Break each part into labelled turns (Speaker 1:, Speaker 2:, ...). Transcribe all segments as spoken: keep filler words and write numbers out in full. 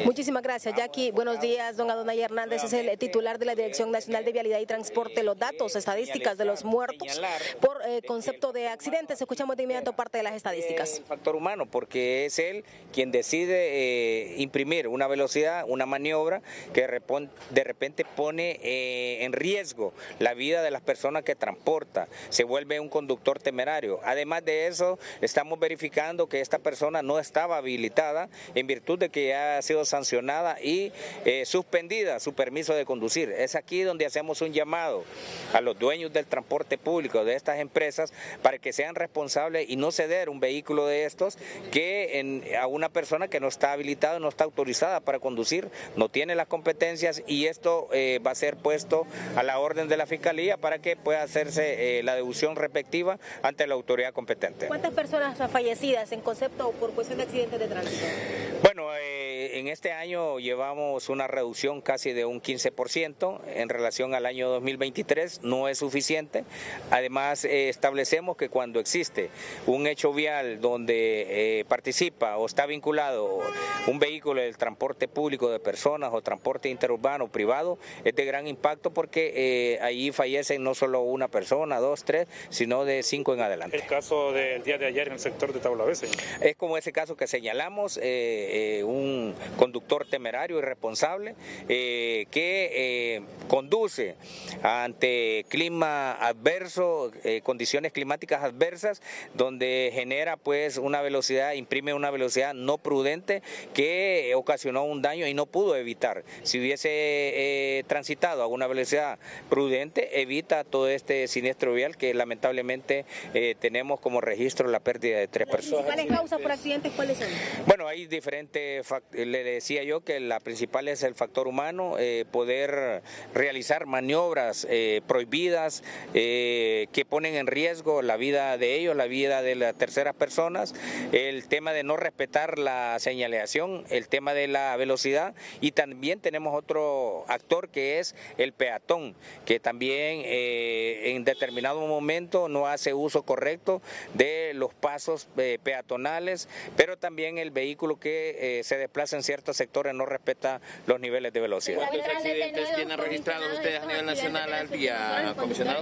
Speaker 1: Muchísimas gracias, Jackie. Buenos días, don Adonai Hernández es el titular de la Dirección Nacional de Vialidad y Transporte. Los datos, estadísticas de los muertos por eh, concepto de accidentes. Escuchamos de inmediato parte de las estadísticas.
Speaker 2: El factor humano, porque es él quien decide eh, imprimir una velocidad, una maniobra que de repente pone eh, en riesgo la vida de las personas que transporta. Se vuelve un conductor temerario. Además de eso, estamos verificando que esta persona no estaba habilitada en virtud de que ya ha sido sancionada y eh, suspendida su permiso de conducir. Es aquí donde hacemos un llamado a los dueños del transporte público de estas empresas para que sean responsables y no ceder un vehículo de estos que en, a una persona que no está habilitada, no está autorizada para conducir, no tiene las competencias, y esto eh, va a ser puesto a la orden de la Fiscalía para que pueda hacerse eh, la deducción respectiva ante la autoridad competente.
Speaker 1: ¿Cuántas personas fallecidas en concepto por cuestión de accidentes de tránsito?
Speaker 2: Bueno, eh, en este año llevamos una reducción casi de un quince por ciento en relación al año dos mil veintitrés, no es suficiente. Además, eh, establecemos que cuando existe un hecho vial donde eh, participa o está vinculado un vehículo del transporte público de personas o transporte interurbano privado, es de gran impacto porque eh, allí fallecen no solo una persona, dos, tres, sino de cinco en adelante.
Speaker 3: El caso del día de ayer en el sector de Tablavese.
Speaker 2: Es como ese caso que señalamos, eh, eh, un conductor temerario, irresponsable, eh, que eh, conduce ante clima adverso, eh, condiciones climáticas adversas, donde genera pues una velocidad, imprime una velocidad no prudente que ocasionó un daño y no pudo evitar. Si hubiese eh, transitado a una velocidad prudente, evita todo este siniestro vial que lamentablemente eh, tenemos como registro la pérdida de tres personas.
Speaker 1: ¿Cuáles causas por accidentes cuáles son?
Speaker 2: Bueno, hay diferentes, le decía yo que la principal es el factor humano, eh, poder realizar maniobras eh, prohibidas eh, que ponen en riesgo la vida de ellos, la vida de las terceras personas, el tema de no respetar la señalización, el tema de la velocidad, y también tenemos otro actor que es el peatón, que también eh, en determinado momento no hace uso correcto de los pasos eh, peatonales, pero también el vehículo que eh, se desplaza en ciertos sectores no respeta los niveles de velocidad.
Speaker 4: ¿Cuántos accidentes tienen registrados ustedes a nivel nacional al día, comisionado?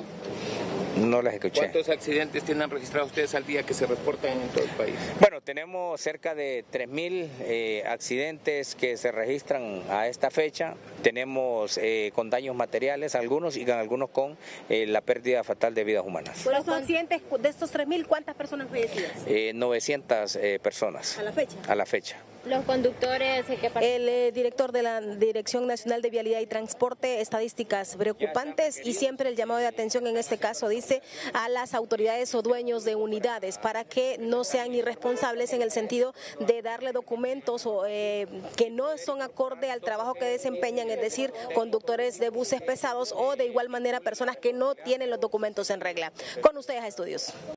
Speaker 2: No las escuché.
Speaker 4: ¿Cuántos accidentes tienen registrados ustedes al día que se reportan en todo el país?
Speaker 2: Bueno, tenemos cerca de tres mil eh, accidentes que se registran a esta fecha. Tenemos eh, con daños materiales algunos y algunos con eh, la pérdida fatal de vidas humanas.
Speaker 1: Por los accidentes de estos tres mil, ¿cuántas personas fallecidas?
Speaker 2: Eh, novecientas eh, personas.
Speaker 1: ¿A la fecha?
Speaker 2: A la fecha.
Speaker 5: Los conductores que
Speaker 1: El eh, director de la Dirección Nacional de Vialidad y Transporte, estadísticas preocupantes, y siempre el llamado de atención en este caso dice a las autoridades o dueños de unidades para que no sean irresponsables en el sentido de darle documentos o, eh, que no son acorde al trabajo que desempeñan, es decir, conductores de buses pesados o de igual manera personas que no tienen los documentos en regla. Con ustedes a estudios.